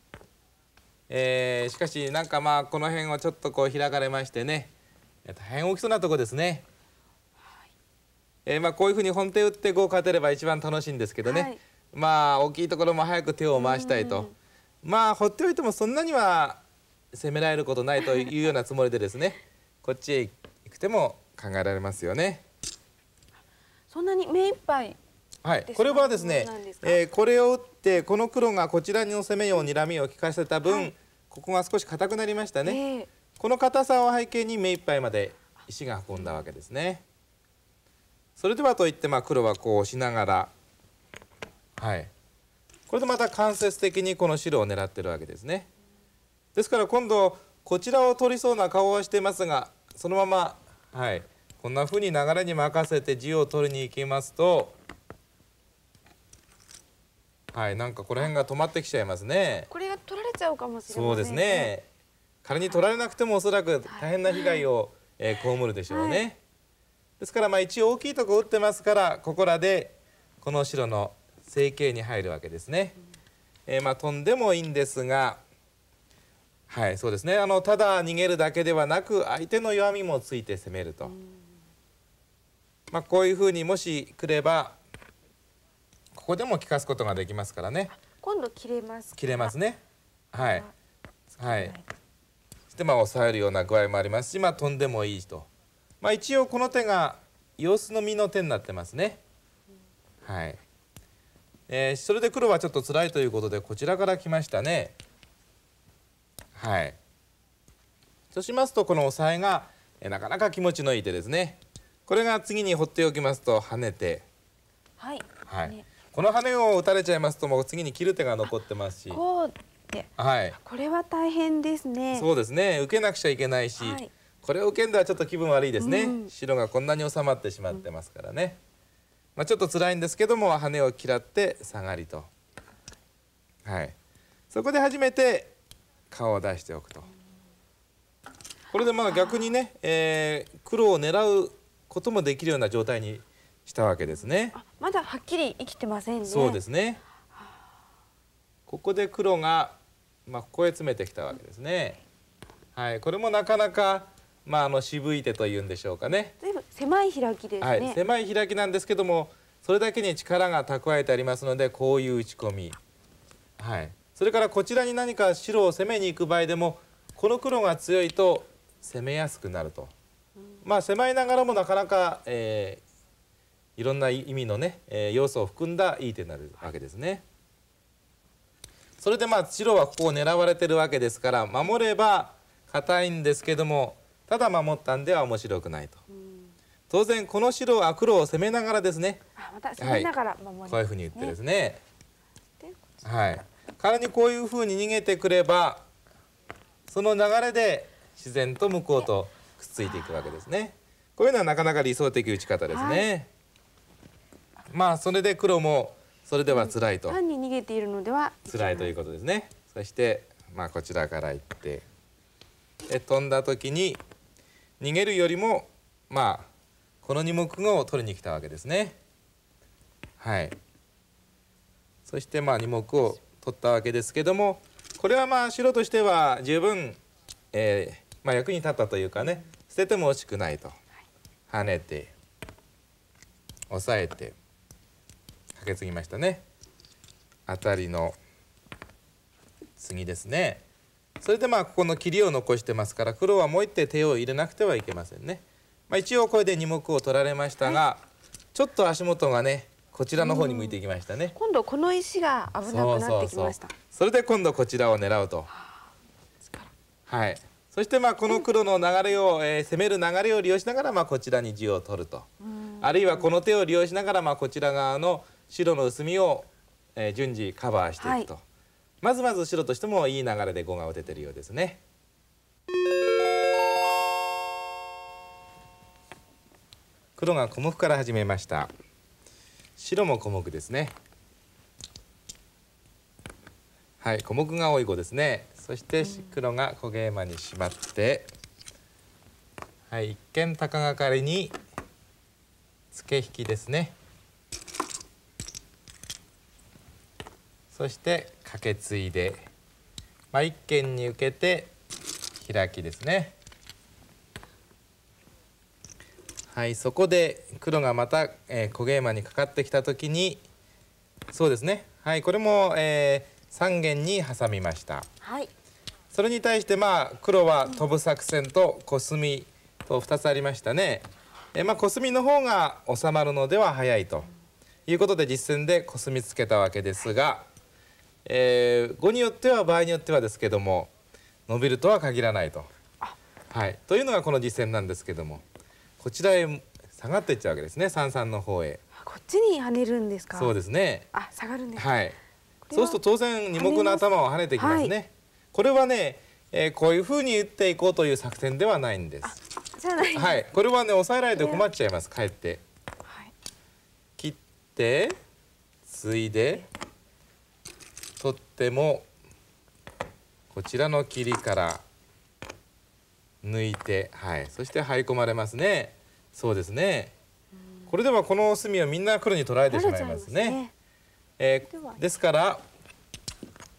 えー、しかしなんかまあこの辺をちょっとこう開かれましてね、大変大きそうなとこですね。えー、まあこういうふうに本手打って碁を勝てれば一番楽しいんですけどね、はい、まあ大きいところも早く手を回したいと、まあ放っておいてもそんなには攻められることないというようなつもりでですねこっちへ行く手も考えられますよね。 そんなに目いっぱい、 はい、これはですね、えー、これを打ってこの黒がこちらの攻めを睨みを利かせた分、はい、ここが少し硬くなりましたね、えー、この硬さを背景に目いっぱいまで石が運んだわけですね。それではといって、まあ、黒はこう押しながら、はい、これでまた間接的にこの白を狙ってるわけですね。ですから今度こちらを取りそうな顔はしてますが、そのまま、はい、こんなふうに流れに任せて地を取りに行きますと、はい、なんかこの辺が止まってきちゃいますね。 これが取られちゃうかもしれませんね。 そうですね。仮に取られなくてもおそらく大変な被害を、えー、被るでしょうね。はい、ですからまあ一応大きいとこ打ってますから、ここらでこの白の成形に入るわけですね。 えー、まあ飛んでもいいんですが、はいそうですね、あのただ逃げるだけではなく相手の弱みもついて攻めると、まあこういうふうにもし来ればここでも利かすことができますからね。 今度切れますか。 切れますね。はいはい。そしてまあ抑えるような具合もありますし、まあ飛んでもいいと。まあ一応この手が様子の実の手になってますね。はい。えー、それで黒はちょっと辛いということでこちらから来ましたね。はい。そうしますとこのオサエがえなかなか気持ちのいい手ですね。これが次に放っておきますと跳ねて、 はい。 はい。 ね、 この跳ねを打たれちゃいますともう次に切る手が残ってますし、 こうで、 はい。 これは大変ですね。 そうですね。受けなくちゃいけないし、はい、これを受けんではちょっと気分悪いですね。うん、白がこんなに収まってしまってますからね。うん、まあちょっと辛いんですけども跳ねを嫌って下がりと、はい。そこで初めて顔を出しておくと。これでまあ逆にね、えー、黒を狙うこともできるような状態にしたわけですね。 あ、まだはっきり生きてませんね。 そうですね。ここで黒がまあここへ詰めてきたわけですね。はい、これもなかなかまああの渋い手というんでしょうかね。 随分狭い開きですね。 はい、狭い開きなんですけども、それだけに力が蓄えてありますのでこういう打ち込み。はい。それからこちらに何か白を攻めに行く場合でもこの黒が強いと攻めやすくなると。まあ狭いながらもなかなか、えー、いろんな意味のね、えー、要素を含んだいい手になるわけですね。それでまあ白はここを狙われてるわけですから守れば硬いんですけどもただ守ったんでは面白くないと。当然この白は黒を攻めながらですね。 あ、また攻めながら守りますね。 こういうふうに言ってですね。はい。仮にこういうふうに逃げてくればその流れで自然と向こうとくっついていくわけですね。こういうのはなかなか理想的打ち方ですね。はい、まあそれで黒もそれでは辛いと、 単に逃げているのでは辛いということですね。そしてまあこちらから行ってで飛んだ時に逃げるよりもまあこのに目を取りに来たわけですね。はい。そしてまあに目を取ったわけですけどもこれはまあ白としては十分、えーまあ、役に立ったというかね捨てても惜しくないと。跳ねて押さえてかけ継ぎましたね。当たりの次ですね。それでまあここの切りを残してますから黒はもう一手手を入れなくてはいけませんね。まあ、一応これでに目を取られましたが、はい、ちょっと足元がねこちらの方に向いていきましたね。 今度この石が危なくなってきました。 それで今度こちらを狙うと。はい。そしてまあこの黒の流れを、えー、攻める流れを利用しながらまあこちらに地を取ると。あるいはこの手を利用しながらまあこちら側の白の薄みを、えー、順次カバーしていくと。はい、まずまず白としてもいい流れで碁が打ててるようですね。黒が小目から始めました。白も小目ですね。はい、小目が多い碁ですね。そして黒が小ゲイマにしまって、はい、一見高がかりに付け引きですね。そしてカケツイで、まあ、一間に受けて開きですね。はい、そこで黒がまた、えー、小ゲイマにかかってきた時にそうですね、はい、これも、えー、さん間に挟みました。はい、それに対してまあ黒は飛ぶ作戦とコスミとふたつありましたね。えーまあ、コスミの方が収まるのでは早いということで実戦でコスミつけたわけですが、えー、碁によっては場合によってはですけども伸びるとは限らないと。はい、というのがこの実戦なんですけども。こちらへ下がっていっちゃうわけですね。三々の方へ。 こっちに跳ねるんですか。 そうですね。 あ、下がるんです。 はい。そうすると当然二目の頭を跳ねてきますね。はい、これはね、えー、こういうふうに打っていこうという作戦ではないんです。 じゃない。 はい。これはね抑えられて困っちゃいます。かえって。はい、切ってついで取ってもこちらの切りから抜いて、はい、そして入り込まれますね。そうですね。これではこの隅をみんな黒に取られてしまいますね。えー、ですから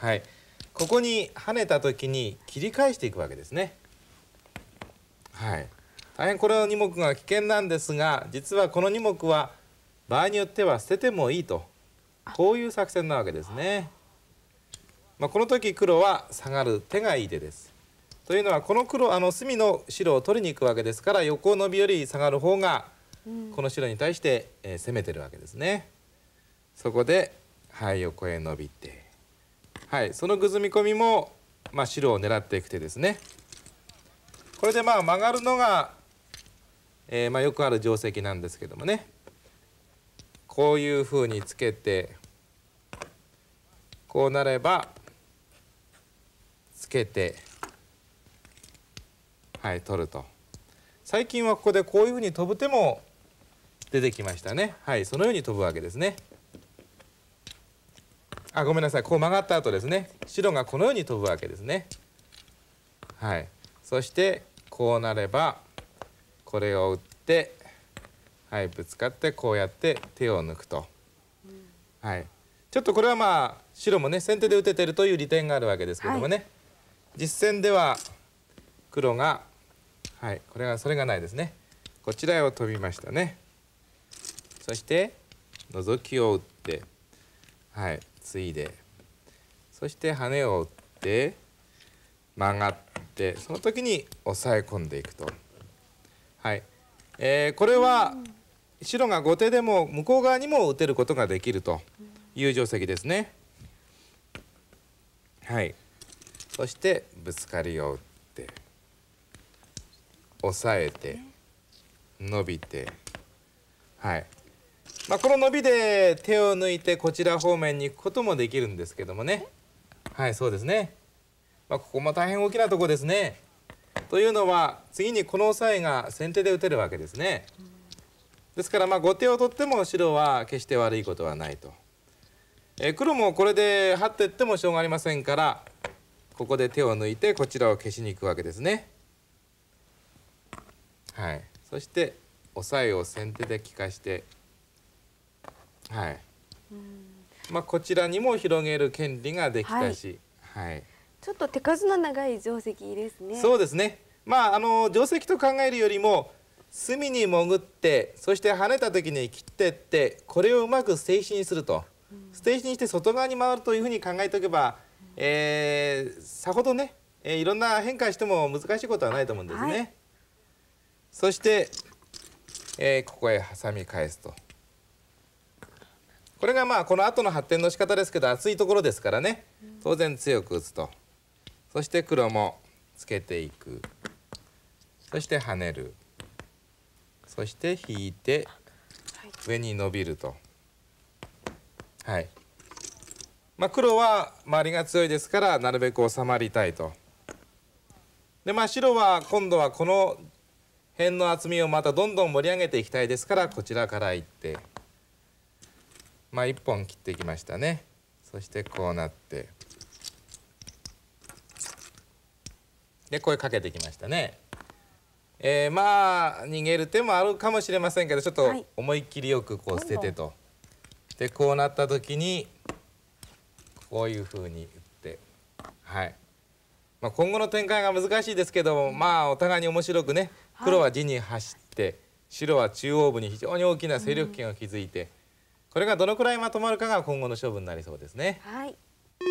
はい、ここに跳ねた時に切り返していくわけですね。はい、大変このに目が危険なんですが、実はこのに目は場合によっては捨ててもいいと、こういう作戦なわけですね。まあ、この時黒は下がる手がいい手です。というのはこの黒あの隅の白を取りに行くわけですから、横伸びより下がる方がこの白に対して、えー、攻めてるわけですね。そこで、はい、横へ伸びて、はい、そのぐずみ込みも、まあ、白を狙っていく手ですね。これでまあ曲がるのが、えー、まあよくある定石なんですけどもね、こういうふうにつけてこうなればつけて、はい、取ると。最近はここでこういうふうに飛ぶ手も出てきましたね。はい、そのように飛ぶわけですね。あ、ごめんなさい、こう曲がった後ですね、白がこのように飛ぶわけですね。はい、そしてこうなればこれを打って、はい、ぶつかってこうやって手を抜くと。はい、ちょっとこれはまあ白もね先手で打ててるという利点があるわけですけどもね、はい、実戦では黒が、はい、これがそれがないですね。こちらへを飛びましたね。そして覗きを打って、はい、ついで、そして羽根を打って曲がって、その時に押さえ込んでいくと。はい、えー、これは白が後手でも向こう側にも打てることができるという定石ですね。はい、そしてぶつかりを打って押さえて伸びて、はい、まあ、この伸びで手を抜いてこちら方面に行くこともできるんですけどもね。はい、そうですね。まあ、ここも大変大きなとこですね。というのは次にこのオサエが先手で打てるわけですね。ですからまあ後手を取っても白は決して悪いことはないと。え黒もこれで張っていってもしょうがありませんから、ここで手を抜いてこちらを消しに行くわけですね。はい、そしてオサエを先手で利かして、はい、まあこちらにも広げる権利ができたし、はい、はい、 ちょっと手数の長い定石ですね。 そうですね。まああの定石と考えるよりも隅に潜って、そして跳ねた時に切っていって、これをうまく捨て石にすると、うん、捨て石にして外側に回るというふうに考えておけば、うん、えー、さほどね、えー、いろんな変化しても難しいことはないと思うんですね。はい、そして、えー、ここへ挟み返すと。これがまあこの後の発展の仕方ですけど、厚いところですからね、当然強く打つと。そして黒もつけていく、そして跳ねる、そして引いて上に伸びると。はい、まあ、黒は周りが強いですからなるべく収まりたいと。でまあ白は今度はこの辺の厚みをまたどんどん盛り上げていきたいですから、こちらからいってまあいっぽん切っていきましたね。そしてこうなってで声かけてきましたね。えー、まあ逃げる手もあるかもしれませんけど、ちょっと思いっきりよくこう捨ててと。でこうなった時にこういうふうに打って、はい、まあ、今後の展開が難しいですけども、まあお互いに面白くね、黒は地に走って白は中央部に非常に大きな勢力圏を築いて、これがどのくらいまとまるかが今後の勝負になりそうですね。 はい、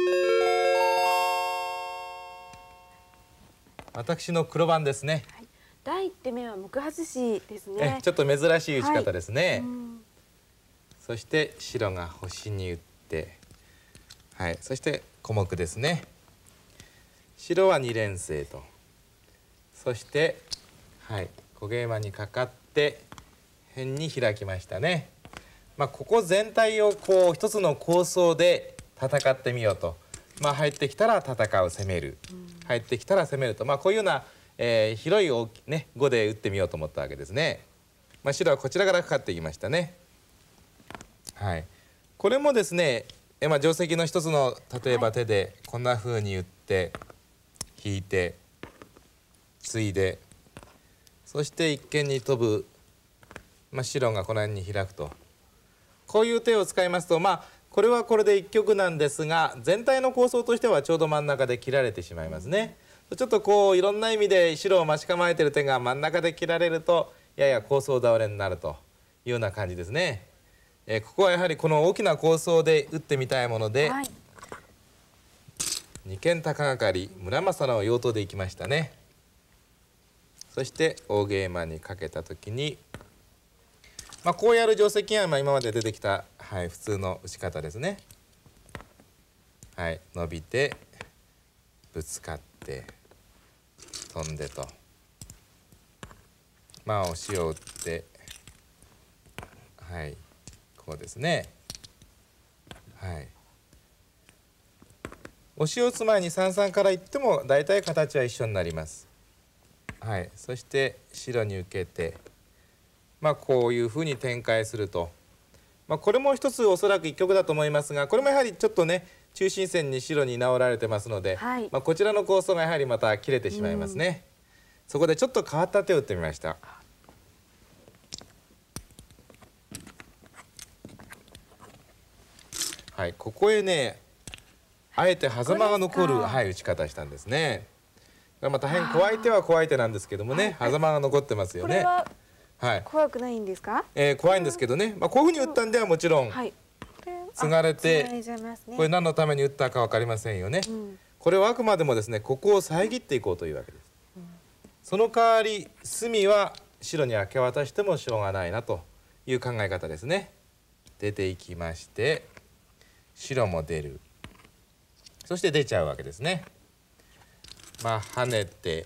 私の黒番ですね。 はい、第一手目は目外しですね。 えちょっと珍しい打ち方ですね。はい、そして白が星に打って、はい、そして小目ですね。白はに連星と、そして、はい、小桂馬にかかって辺に開きましたね。まあ、ここ全体をこう一つの構想で戦ってみようと。まあ、入ってきたら戦う、攻める、うん、入ってきたら攻めると、まあ、こういうような、えー、広い大き、ね、碁で打ってみようと思ったわけですね。まあ、白はこちらからかかっていきましたね。はい、これもですね、え、まあ、定石の一つの例えば手でこんなふうに打って引いてついで、そして一間に飛ぶ、まあ、白がこの辺に開くと、こういう手を使いますと、まあこれはこれで一局なんですが、全体の構想としてはちょうど真ん中で切られてしまいますね。ちょっとこういろんな意味で白を待ち構えてる手が真ん中で切られるとやや構想倒れになるというような感じですね。えー、ここはやはりこの大きな構想で打ってみたいもので、はい、二間高掛かり村正の用途でいきましたね。そして大ゲイマにかけた時に、まあ、こうやる定石は今まで出てきた、はい、普通の打ち方ですね。はい、伸びてぶつかって飛んでと、まあ押しを打って、はい、こうですね。はい、押しを打つ前に三々からいっても大体形は一緒になります。はい、そして白に受けて、まあこういうふうに展開すると、まあ、これも一つおそらく一局だと思いますが、これもやはりちょっとね中心線に白に直られてますので、はい、まあこちらの構想がやはりまた切れてしまいますね。そこでちょっと変わった手を打ってみました。はい、ここへねあえて狭間が残る、はい、打ち方したんですね。まあ大変怖い手は怖い手なんですけどもね、狭間が残ってますよね。 はい、怖くないんですか？ えー、怖いんですけどね、まあ、こういうふうに打ったんではもちろん継がれて、これ何のために打ったか分かりませんよね。うん、これはあくまでもですねここを遮っていこうというわけです。うん、その代わり隅は白に明け渡してもしょうがないなという考え方ですね。出ていきまして白も出る、そして出ちゃうわけですね。まあ跳ねて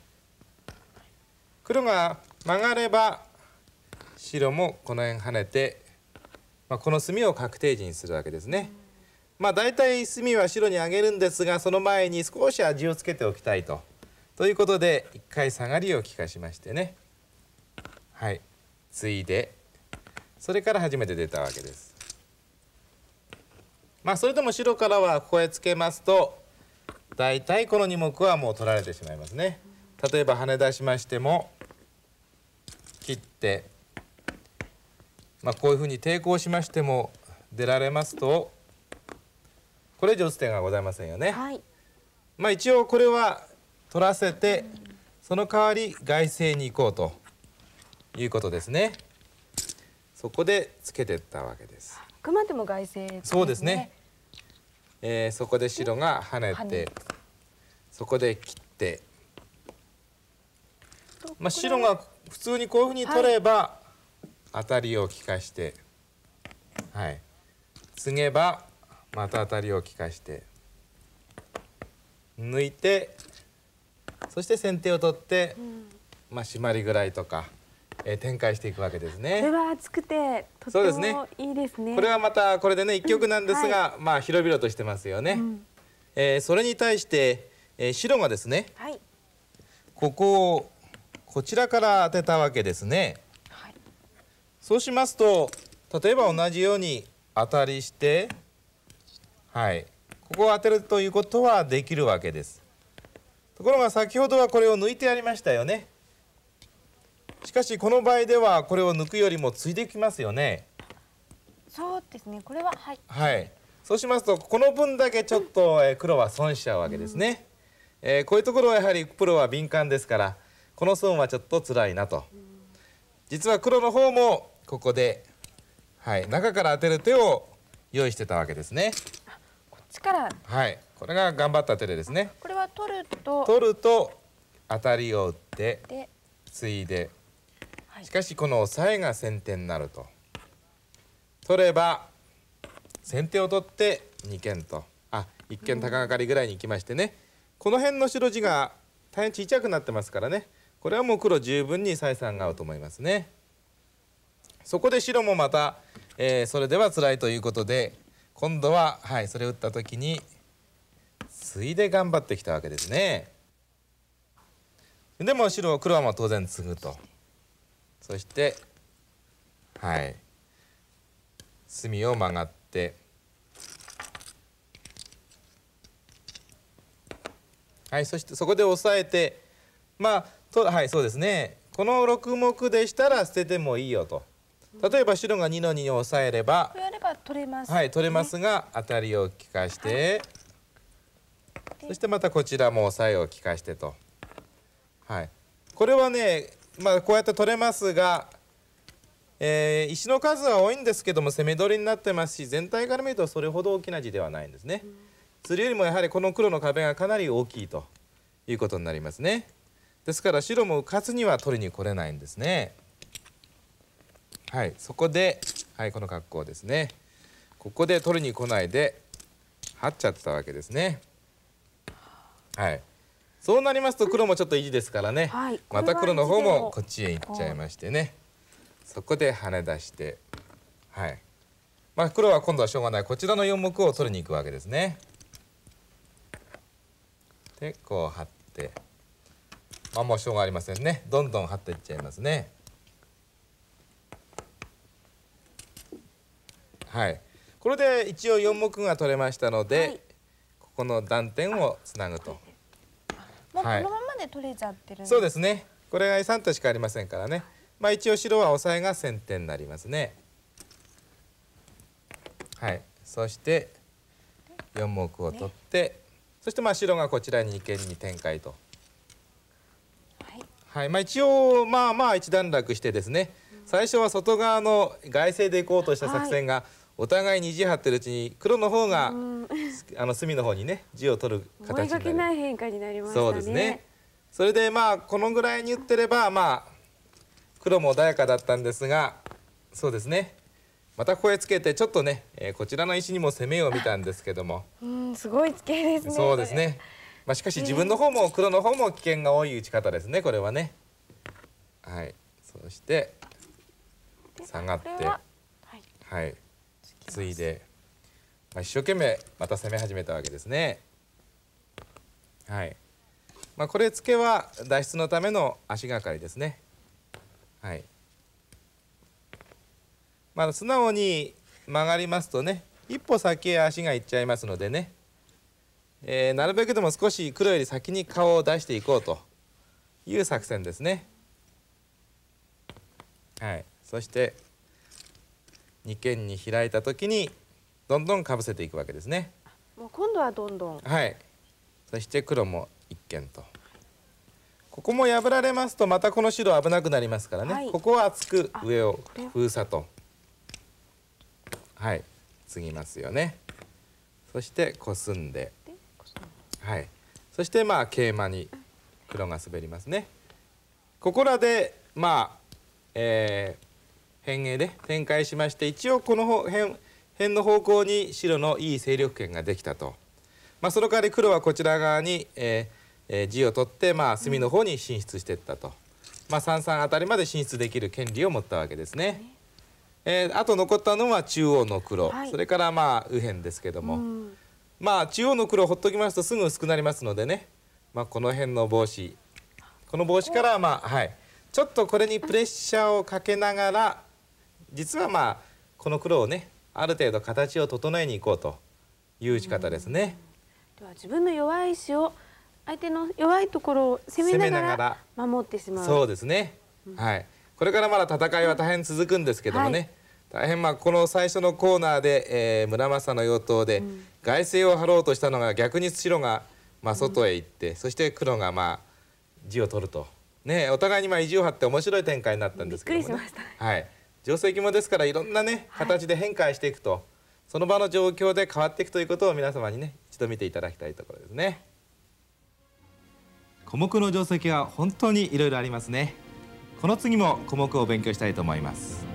黒が曲がれば白もこの辺跳ねて、まあ、この隅を確定地にするわけですね。まあ大体隅は白に上げるんですが、その前に少し味をつけておきたいと。ということで一回下がりを利かしましてね、はい、ついでそれから初めて出たわけです。まあそれでも白からはここへつけますと大体このに目はもう取られてしまいますね。例えば跳ね出しましても切って、まあ、こういうふうに抵抗しましても出られますとこれ以上打つ手がございませんよね。はい、まあ一応これは取らせてその代わり外勢に行こうということですね。そこでつけていったわけです。 あくまでも外勢ですね。 そうですね。えー、そこで白が跳ねてそこで切って、まあ、白が普通にこういうふうに取れば、はい、当たりを利かして、はい、継げばまた当たりを利かして抜いて、そして先手を取って、うん、まあ締まりぐらいとか、えー、展開していくわけですね。 これは厚くてとってもいいですね。 これはまたこれでね一局なんですが、はい、まあ広々としてますよね。うん、えー、それに対して、えー、白がですね、はい、ここをこちらから当てたわけですね。はい、そうしますと例えば同じように当たりして、はい、ここを当てるということはできるわけです。ところが先ほどはこれを抜いてやりましたよね。しかしこの場合ではこれを抜くよりもついできますよね。 そうですね。これははい。 はい。そうしますとこの分だけちょっと、えー、黒は損しちゃうわけですね。うん、えー、こういうところはやはりプロは敏感ですから。この損はちょっと辛いなと。実は黒の方もここで、はい、中から当てる手を用意してたわけですね。 こっちから。 はい、これが頑張った手でですね。 これは取ると。 取ると当たりを打ってついで、はい、しかしこの押さえが先手になると。取れば先手を取ってに間と、あ、いっ間高掛かりぐらいに行きましてね。この辺の白地が大変小さくなってますからね。これはもう黒十分に採算が合うと思いますね。そこで白もまた、えー、それでは辛いということで今度は、はい、それを打った時についで頑張ってきたわけですね。でも白黒はもう当然継ぐと。そしてはい隅を曲がってはい、そしてそこで押さえてまあとはいそうですね、このろく目でしたら捨ててもいいよと。例えば白がにのにを押さえればこれやればは取れます、 はい、取れますが、当たりを利かして、はい、そしてまたこちらも押さえを利かしてと。はい、これはね、まあこうやって取れますが、えー、石の数は多いんですけども攻め取りになってますし、全体から見るとそれほど大きな地ではないんですね。それよりもやはりこの黒の壁がかなり大きいということになりますね。ですから白も勝つには取りに来れないんですね。はい、そこで、はい、この格好ですね。ここで取りに来ないで張っちゃってたわけですね。はい、そうなりますと黒もちょっと意地ですからね、はい、また黒の方もこっちへ行っちゃいましてね、そこで跳ね出して、はい、まあ黒は今度はしょうがない、こちらのよん目を取りに行くわけですね。でこう張って、まあもうしょうがありませんね、どんどん張っていっちゃいますね。はい、これで一応よん目が取れましたので、はい、ここの断点をつなぐと。 もうこのままで取れちゃってるんです、 そうですね。これがさんとしかありませんからね。まあ一応白はオサエが先手になりますね。はい。そしてよん目を取って、ね、そしてまあ白がこちらに二間に展開と。はい。はい。まあ一応まあまあ一段落してですね。最初は外側の外勢でいこうとした作戦が、はい、お互いに意地張ってるうちに黒の方があの隅の方にね地を取る形になる。 思いがけない変化になりましたね。 そうですね。それでまあこのぐらいに打ってればまあ黒も穏やかだったんですが、そうですね。またここへつけてちょっとね、えー、こちらの石にも攻めを見たんですけども、 うんすごいツケですね。 そうですね。まあしかし自分の方も黒の方も危険が多い打ち方ですね、これはね。はい。そして下がって、はい、はい、ついで、まあ、一生懸命また攻め始めたわけですね。はい。まあこれ付けは脱出のための足がかりですね。はい。まあ素直に曲がりますとね、一歩先へ足がいっちゃいますのでね、えー、なるべくでも少し黒より先に顔を出していこうという作戦ですね。はい。そして二間に開いた時にどんどんかぶせていくわけですね。 もう今度はどんどん。 はい。そして黒も一間と。ここも破られますとまたこの白危なくなりますからね。はい、ここは厚く上を封鎖と。はい。継ぎますよね。そしてコスんで。はい。そしてまあ桂馬に黒が滑りますね。ここらでまあ。えー、変形で展開しまして、一応この辺辺の方向に白のいい勢力圏ができたと。まあ、その代わり黒はこちら側に、えーえー、地を取って、まあ、隅の方に進出していったと。まあ、さんさんあたりまで進出できる権利を持ったわけですね。えー、あと残ったのは中央の黒、はい、それからまあ右辺ですけども、まあ中央の黒をほっときますとすぐ薄くなりますのでね、まあ、この辺の帽子、この帽子からまあはい。ちょっとこれにプレッシャーをかけながら、実はまあこの黒をねある程度形を整えにいこうという打ち方ですね。 では自分の弱い石を相手の弱いところを攻めながら守ってしまう。 そうですね。うん、はい。これからまだ戦いは大変続くんですけどもね。はい、大変まあこの最初のコーナーで、えー、村正の妖刀で外勢を張ろうとしたのが逆に白がまあ外へ行って、うん、そして黒がまあ地を取ると。ね、お互いにまあ意地を張って面白い展開になったんですけどもね。はい。定石もですからいろんなね形で変化していくと、はい、その場の状況で変わっていくということを皆様にね一度見ていただきたいところですね。小目の定石は本当にいろいろありますね。この次も小目を勉強したいと思います。